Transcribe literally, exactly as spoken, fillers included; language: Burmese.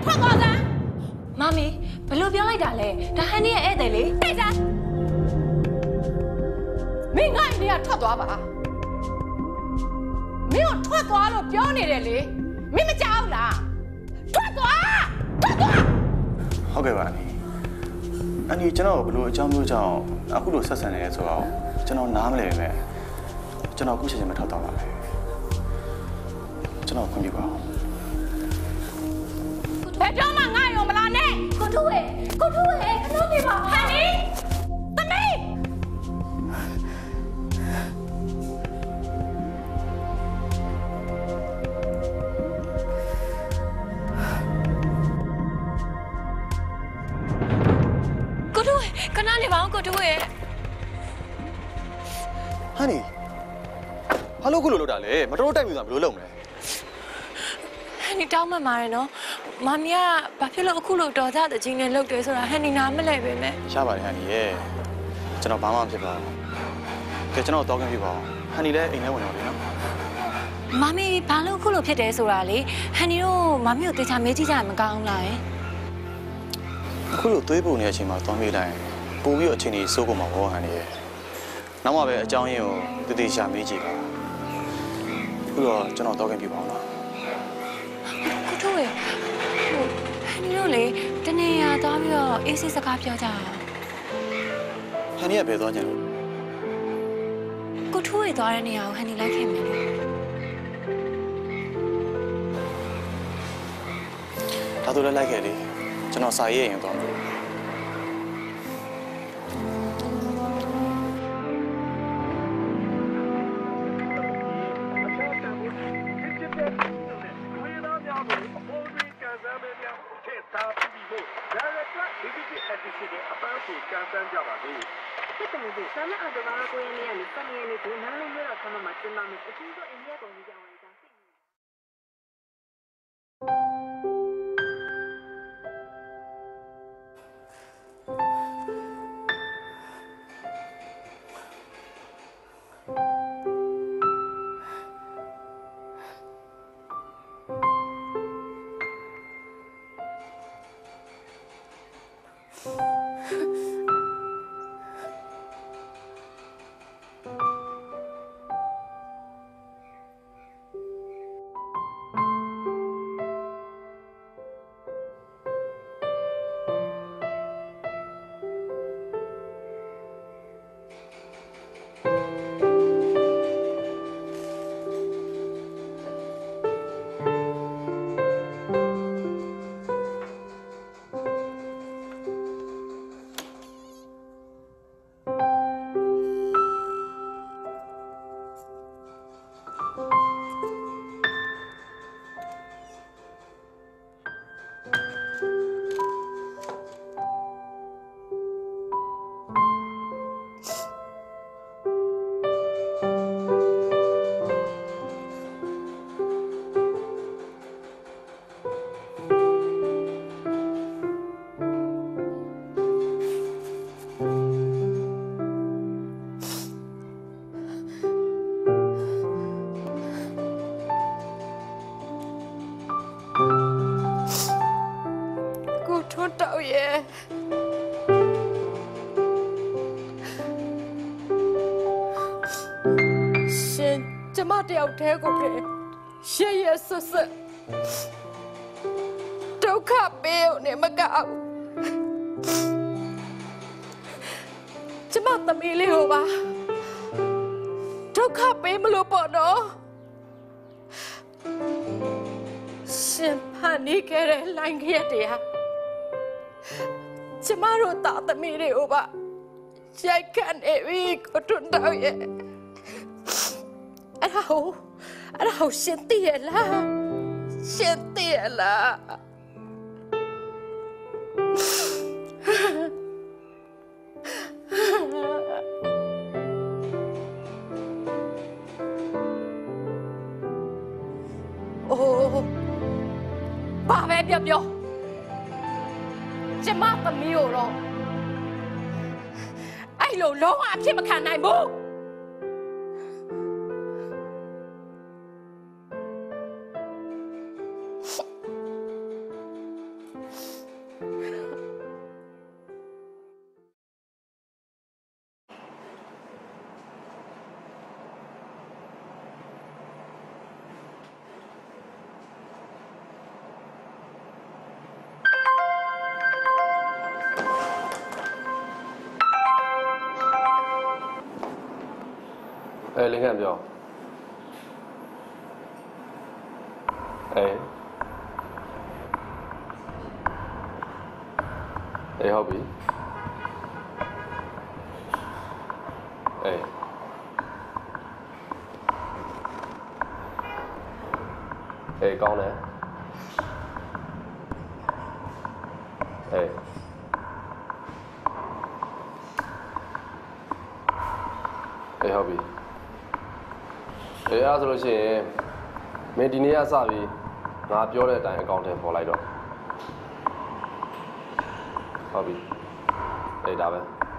ထွက်သွားစမ်းမမီဘလို့ပြောလိုက်တာလဲဒါဟန်နီရဲ့ဧည့်သည်လေတိတ်စမ်းမင်းငါ့အိမ်ကထွက်သွားပါမင်းတို့ထွက်သွားလို့ပြောနေတယ်လေမင်းမကြောက်လားထွက်သွားထွက်သွားဟုတ်ကဲ့ပါအနီအနီကျွန်တော်ဘလို့အကြောင်းမျိုးကြောင့်အခုလိုဆက်ဆံနေရဲဆိုတော့ကျွန်တော်နားမလည်ပဲကျွန်တော်ခုချက်ချင်းမထွက်တော့ပါဘူးကျွန်တော်ခွင့်ပြုပါဘယ်တော့မှငါရောမလာနဲ့ကိုထူးရဲ့ကိုထူးရဲ့ခဏနေပါဟန်နီသမီးကိုထူးရဲ့ခဏနေပါဦးကိုထူးရဲ့ဟန်နီဘာလို့ခုလိုလုပ်တာလဲမတော်တိုက်မျိုးဆိုတာဘယ်လိုလုပ်မလဲဟန်နီတောင်းမှမှာရယ်နော်မမီကဘာဖြစ်လို့အခုလိုတော်ကြတဲ့ချင်းနဲ့လုပ်တယ်ဆိုတာဟန်နီနားမလဲပဲနဲ့ရပါတယ်ဟန်နီရဲ့ကျွန်တော်ဘာမှမဖြစ်ပါဘူးကဲကျွန်တော်တောင်းခင်ပြပါအောင်ဟန်နီလည်းအိမ်ထဲဝင်တော့လေနော်မမီဘာလို့အခုလိုဖြစ်တယ်ဆိုတာလေဟန်နီတို့မမီကိုတေချာမေးကြည့်ကြမကောင်းလားအခုလိုသွေးပုံနေတဲ့အချိန်မှာတောင်းမိလိုက်ပို့ပြီးတော့အချိန်ကြီးစိုးကုန်မှာဘောဟန်နီရဲ့နောက်မှပဲအကြောင်းရင်းကိုတည်တည်ရှာမေးကြည့်ပါအခုတော့ကျွန်တော်တောင်းခင်ပြပါအောင်နော်ကိုထူးရဲ့ဟိုဟန်နီတို့လေတနေရသွားပြီးတော့အေးစစ်စကားပြောကြအောင်ဟန်နီကဘယ်သွားကြလို့ကိုထူးရဲ့သွားတဲ့နေရာကိုဟန်နီလိုက်ခဲ့မယ်လေဒါတို့လည်းလိုက်ခဲ့လေကျွန်တော်စာရေးရင်သွားမယ်ဆန္ဒအပ်တော့ကိုရင်းနေရနေစနေရနေဒီနားလေးမျိုးတော့ဆန္ဒမှာကျင်းပါမယ်အထူးတော့အိန္ဒိယကုန်ကြီးကြောင်းဝင်ကြသိတယောက်တည်းကိုပဲရှေ့ရဆွတ်ဆွတ်ဒုက္ခပေးနေမကောက်ကျမသမီးလေးကိုပါဒုက္ခပေးမလို့ပေါ့နော်ရှင်ဖန်နေခဲ့တဲ့လိုင်းခဲ့တရားကျမတို့တာသမီးလေးကိုပါရိုက်ခတ်နေပြီကိုတွန်းတော့ရဲ့အဲ့ဒါကိုအဲ့ဒါကိုရှင်သိရလားရှင်သိရလားအိုးဘာပဲပြောပြောကျမသမီးကိုတော့အဲ့လိုလုံးဝအဖြစ်မခံနိုင်ဘူးအဲလင်းခံပြောအေးအေးဟုတ်ပြီအေးအေးကောင်းတယ်အေးအေးဟုတ်ပြီအေးအားဆိုလို့ရှိရင်မင်းဒီနေ့ကစပြီးငါပြောတဲ့အတိုင်းအကောင့်ထဲပေါ်လိုက်တော့ဟုတ်ပြီအေးဒါပဲ